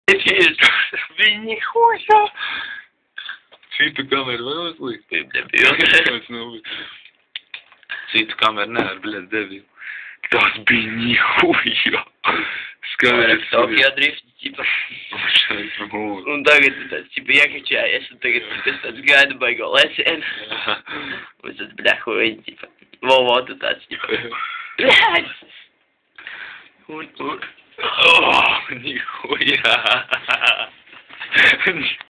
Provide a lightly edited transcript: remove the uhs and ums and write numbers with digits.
Блин, нихуя! Citu kameru vēl uzlikt? Citu kameru nevar, bļēc, debil. Tas bija nihuja! Skaties. Tokio drift, ķipa. Un tagad tu tāds, ķipa, iekačājies, un tagad es tāds gaidu baigo lecienu. Un es tāds, bļahuji, ķipa. Vovo, tu tāds, ķipa. Bļēc! Un... Oh, nihuja!